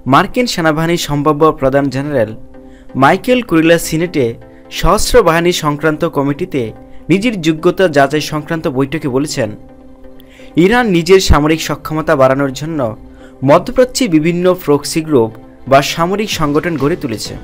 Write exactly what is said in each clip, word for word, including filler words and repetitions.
মার্কিন সেনাবাহিনীর সম্ভাব্য প্রধান জেনারেল মাইকেল কুরিলা সিনেটে সশস্ত্র বাহিনী সংক্রান্ত কমিটিতে নিজের যোগ্যতা যাচাই সংক্রান্ত বৈঠকে বলেছেন, ইরান নিজের সামরিক সক্ষমতা বাড়ানোর জন্য মধ্যপ্রাচ্যে বিভিন্ন প্রক্সি গ্রুপ বা সামরিক সংগঠন গড়ে তুলেছে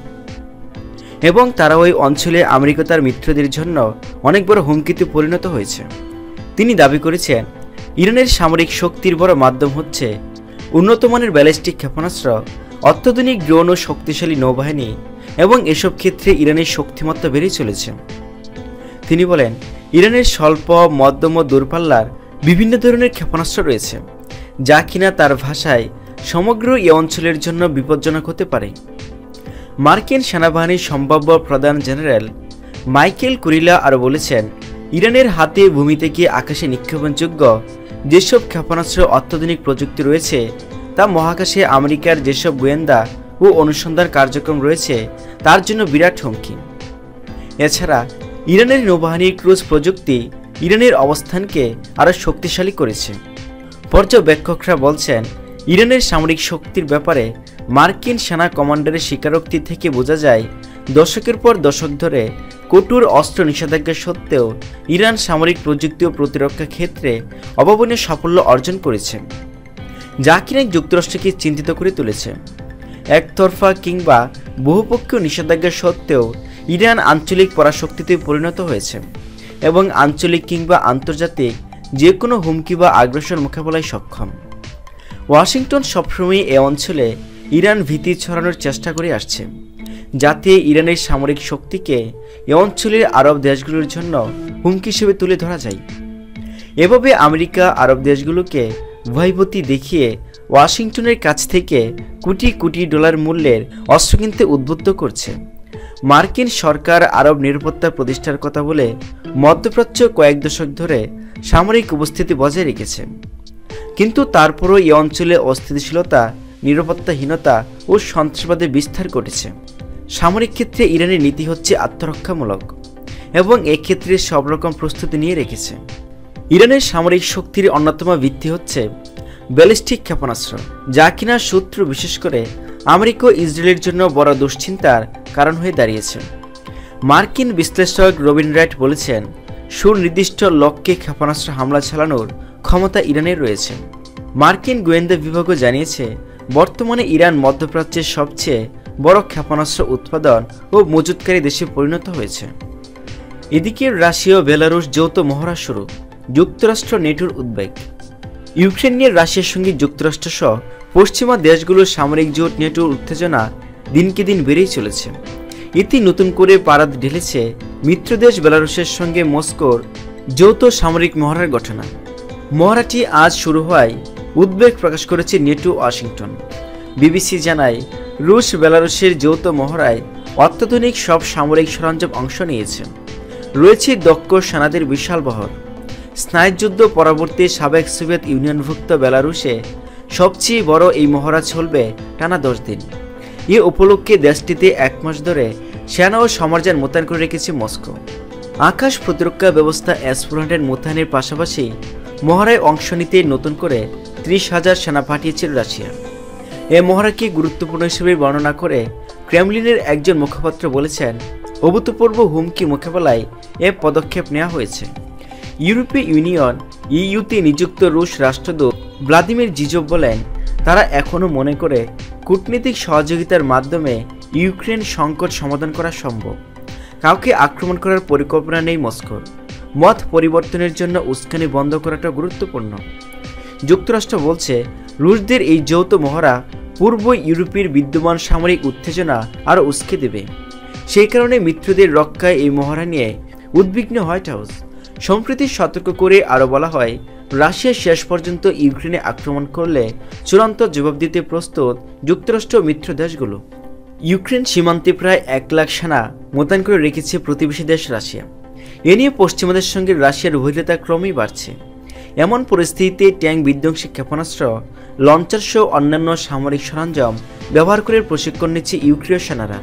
এবং তারা ওই অঞ্চলে আমেরিকা তার মিত্রদের জন্য অনেক বড় হুমকিতে পরিণত হয়েছে। তিনি দাবি করেছেন, ইরানের সামরিক শক্তির বড় মাধ্যম হচ্ছে উন্নতমানের ব্যালিস্টিক ক্ষেপণাস্ত্র, অত্যাধুনিক ড্রোন ও শক্তিশালী নৌবাহিনী, এবং এসব ক্ষেত্রে ইরানের শক্তিমত্তা বেড়ে চলেছে। তিনি বলেন, ইরানের স্বল্প, মধ্যম ও দূরপাল্লার বিভিন্ন ধরনের ক্ষেপণাস্ত্র রয়েছে, যা কিনা তার ভাষায় সমগ্র এই অঞ্চলের জন্য বিপজ্জনক হতে পারে। মার্কিন সেনাবাহিনীর সম্ভাব্য প্রধান জেনারেল মাইকেল কুরিলা আরও বলেছেন, ইরানের হাতে ভূমি থেকে আকাশে নিক্ষেপণযোগ্য যেসব ক্ষেপণাস্ত্র অত্যাধুনিক প্রযুক্তি রয়েছে তা মহাকাশে আমেরিকার যেসব গোয়েন্দা ও অনুসন্ধান কার্যক্রম রয়েছে তার জন্য বিরাট হুমকি। এছাড়া ইরানের নৌবাহিনীর ক্রুজ প্রযুক্তি ইরানের অবস্থানকে আরও শক্তিশালী করেছে। পর্যবেক্ষকরা বলছেন, ইরানের সামরিক শক্তির ব্যাপারে মার্কিন সেনা কমান্ডারের স্বীকারোক্তি থেকে বোঝা যায়, দশকের পর দশক ধরে কঠোর অস্ত্র নিষেধাজ্ঞা সত্ত্বেও ইরান সামরিক প্রযুক্তি ও প্রতিরক্ষা ক্ষেত্রে অভাবনীয় সাফল্য অর্জন করেছে, যা কিনা যুক্তরাষ্ট্রকে চিন্তিত করে তুলেছে। একতরফা কিংবা বহুপক্ষীয় নিষেধাজ্ঞা সত্ত্বেও ইরান আঞ্চলিক পরাশক্তিতে পরিণত হয়েছে এবং আঞ্চলিক কিংবা আন্তর্জাতিক যে কোনো হুমকি বা আগ্রাসন মোকাবেলায় সক্ষম। ওয়াশিংটন সবসময় এ অঞ্চলে ইরান ভীতি ছড়ানোর চেষ্টা করে আসছে, যাতে ইরানের সামরিক শক্তিকে এ অঞ্চলের আরব দেশগুলোর জন্য হুমকি হিসেবে তুলে ধরা যায়। এভাবে আমেরিকা আরব দেশগুলোকে ভয়ভীতি দেখিয়ে ওয়াশিংটনের কাছ থেকে কোটি কোটি ডলার মূল্যের অস্ত্র কিনতে উদ্বুদ্ধ করছে। মার্কিন সরকার আরব নিরাপত্তা প্রতিষ্ঠার কথা বলে মধ্যপ্রাচ্য কয়েক দশক ধরে সামরিক উপস্থিতি বজায় রেখেছে, কিন্তু তারপরও এই অঞ্চলে অস্থিতিশীলতা, নিরাপত্তাহীনতা ও সন্ত্রাসবাদের বিস্তার ঘটেছে। সামরিক ক্ষেত্রে ইরানের নীতি হচ্ছে আত্মরক্ষামূলক এবং এক্ষেত্রে সব রকম প্রস্তুতি নিয়ে রেখেছে। ইরানের সামরিক শক্তির অন্যতম ভিত্তি হচ্ছে ব্যালিস্টিক ক্ষেপণাস্ত্র, যা কিনা শত্রু বিশেষ করে আমেরিকা ও ইসরায়েলের জন্য বড় দুশ্চিন্তার কারণ হয়ে দাঁড়িয়েছে। মার্কিন বিশ্লেষক রবিন রাইট বলেছেন, সুনির্দিষ্ট লক্ষ্যে ক্ষেপণাস্ত্র হামলা চালানোর ক্ষমতা ইরানের রয়েছে। মার্কিন গোয়েন্দা বিভাগও জানিয়েছে, বর্তমানে ইরান মধ্যপ্রাচ্যের সবচেয়ে বড় ক্ষেপণাস্ত্র উৎপাদন ও মজুতকারী দেশে পরিণত হয়েছে। এদিকে রাশিয়া ও বেলারুশ যৌথ মহড়া শুরু, যুক্তরাষ্ট্র নেটোর উদ্বেগ। ইউক্রেন নিয়ে রাশিয়ার সঙ্গে যুক্তরাষ্ট্র সহ পশ্চিমা দেশগুলোর সামরিক জোট নেটোর উত্তেজনা দিনকে দিন বেড়েই চলেছে। এতে নতুন করে পারাদ ঢেলেছে মিত্রদেশ বেলারুশের সঙ্গে মস্কোর যৌথ সামরিক মহড়ার ঘটনা। মহড়াটি আজ শুরু হওয়ায় উদ্বেগ প্রকাশ করেছে নেটো ওয়াশিংটন। বিবিসি জানায়, রুশ বেলারুশের যৌথ মহড়ায় অত্যাধুনিক সব সামরিক সরঞ্জাম অংশ নিয়েছে। রয়েছে দক্ষ সেনাদের বিশাল বহর। স্নায়ুযুদ্ধ পরবর্তী সাবেক সোভিয়েত ইউনিয়নভুক্ত বেলারুশে সবচেয়ে বড় এই মহড়া চলবে টানা দশ দিন। এ উপলক্ষে দেশটিতে এক মাস ধরে সেনা ও সমরযান মোতায়েন করে রেখেছে মস্কো। আকাশ প্রতিরক্ষা ব্যবস্থা এস ফোর হান্ড্রেড মোতায়েনের পাশাপাশি মহড়ায় অংশ নিতে নতুন করে ত্রিশ হাজার সেনা পাঠিয়েছিল রাশিয়া। এ মহড়াকে গুরুত্বপূর্ণ হিসেবে বর্ণনা করে ক্রেমলিনের একজন মুখপাত্র বলেছেন, অভূতপূর্ব হুমকি মোকাবেলায় এ পদক্ষেপ নেওয়া হয়েছে। ইউরোপীয় ইউনিয়ন ইইউতে নিযুক্ত রুশ রাষ্ট্রদূত ভ্লাদিমির জিজোভ বলেন, তারা এখনও মনে করে কূটনীতিক সহযোগিতার মাধ্যমে ইউক্রেন সংকট সমাধান করা সম্ভব। কাউকে আক্রমণ করার পরিকল্পনা নেই মস্কোর। মত পরিবর্তনের জন্য উস্কানি বন্ধ করাটা গুরুত্বপূর্ণ। যুক্তরাষ্ট্র বলছে, রুশদের এই যৌথ মহড়া পূর্ব ইউরোপের বিদ্যমান সামরিক উত্তেজনা আরও উস্কে দেবে। সেই কারণে মিত্রদের রক্ষায় এই মহড়া নিয়ে উদ্বিগ্ন হোয়াইট হাউস। সম্প্রতি সতর্ক করে আরও বলা হয়, রাশিয়া শেষ পর্যন্ত ইউক্রেনে আক্রমণ করলে চূড়ান্ত জবাব দিতে প্রস্তুত যুক্তরাষ্ট্র মিত্র দেশগুলো। ইউক্রেন সীমান্তে প্রায় এক লাখ সেনা মোতায়েন করে রেখেছে প্রতিবেশী দেশ রাশিয়া। এ নিয়ে পশ্চিমাদের সঙ্গে রাশিয়ার বৈরিতা ক্রমেই বাড়ছে। এমন পরিস্থিতিতে ট্যাঙ্ক বিধ্বংসী ক্ষেপণাস্ত্র, লঞ্চার সহ অন্যান্য সামরিক সরঞ্জাম ব্যবহার করে প্রশিক্ষণ নিচ্ছে ইউক্রেনীয় সেনারা।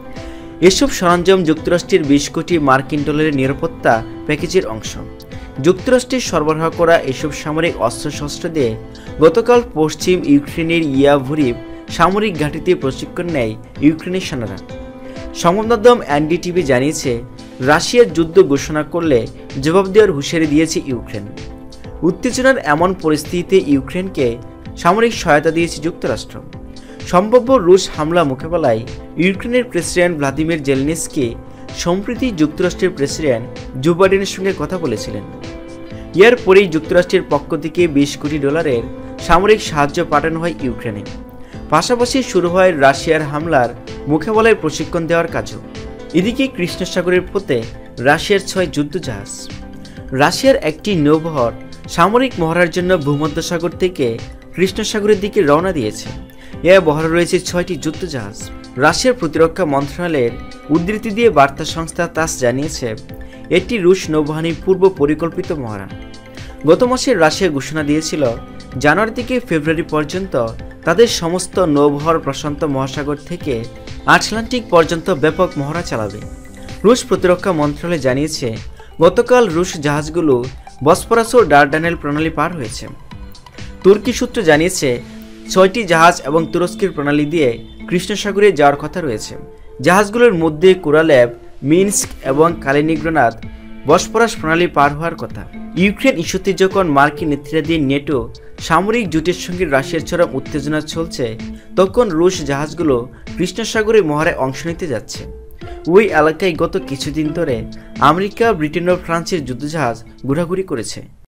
এসব সরঞ্জাম যুক্তরাষ্ট্রের বিশ কোটি মার্কিন ডলারের নিরাপত্তা প্যাকেজের অংশ। যুক্তরাষ্ট্রের সরবরাহ করা এসব সামরিক অস্ত্রশস্ত্র দিয়ে গতকাল পশ্চিম ইউক্রেনের ইয়াভরিভ সামরিক ঘাঁটিতে প্রশিক্ষণ নেয় ইউক্রেনের সেনারা। সংবাদ মাধ্যম এনডিটিভি জানিয়েছে, রাশিয়ার যুদ্ধ ঘোষণা করলে জবাব দেওয়ার হুঁশিয়ারি দিয়েছে ইউক্রেন। উত্তেজনার এমন পরিস্থিতিতে ইউক্রেনকে সামরিক সহায়তা দিয়েছে যুক্তরাষ্ট্র। সম্ভাব্য রুশ হামলা মোকাবেলায় ইউক্রেনের প্রেসিডেন্ট ভ্লাদিমির জেলেনস্কি সম্প্রতি যুক্তরাষ্ট্রের প্রেসিডেন্ট জো বাইডেনের সঙ্গে কথা বলেছিলেন। এর পরেই যুক্তরাষ্ট্রের পক্ষ থেকে বিশ কোটি ডলারের সামরিক সাহায্য পাঠানো হয় ইউক্রেনে। পাশাপাশি শুরু হয় রাশিয়ার হামলার মোকাবেলায় প্রশিক্ষণ দেওয়ার কাজও। এদিকে কৃষ্ণ সাগরের পথে রাশিয়ার ছয় যুদ্ধজাহাজ। রাশিয়ার একটি নৌবহর সামরিক মহড়ার জন্য ভূমধ্যসাগর থেকে কৃষ্ণ সাগরের দিকে রওনা দিয়েছে। এ বহরে রয়েছে ছয়টি যুদ্ধজাহাজ। রাশিয়ার প্রতিরক্ষা মন্ত্রণালয়ের উদ্ধৃতি দিয়ে বার্তা সংস্থা তাস জানিয়েছে, এটি রুশ নৌবাহিনীর পূর্ব পরিকল্পিত মহড়া। গত মাসে রাশিয়া ঘোষণা দিয়েছিল জানুয়ারি থেকে ফেব্রুয়ারি পর্যন্ত তাদের সমস্ত নৌবহর প্রশান্ত মহাসাগর থেকে আটলান্টিক পর্যন্ত ব্যাপক মহড়া চালাবে। রুশ প্রতিরক্ষা মন্ত্রণালয় জানিয়েছে, গতকাল রুশ জাহাজগুলো বসফরাস ও ডারডানেল প্রণালী পার হয়েছে। তুর্কি সূত্র জানিয়েছে, ছয়টি জাহাজ এবং তুরস্কের প্রণালী দিয়ে কৃষ্ণ সাগরে যাওয়ার কথা রয়েছে। জাহাজগুলোর মধ্যে কুরালেভ, মিনস্ক এবং কালিনিগ্রাদ বসফরাস প্রণালী পার হওয়ার কথা। ইউক্রেন ইস্যুতে যখন মার্কিন নেতৃত্বাধীন নেটো সামরিক জোটের সঙ্গে রাশিয়ার চরম উত্তেজনা চলছে, তখন রুশ জাহাজগুলো কৃষ্ণ সাগরে মহড়ায় অংশ নিতে যাচ্ছে। ওই এলাকায় গত কিছুদিন ধরে আমেরিকা, ব্রিটেন ও ফ্রান্সের যুদ্ধজাহাজ ঘোরাঘুরি করেছে।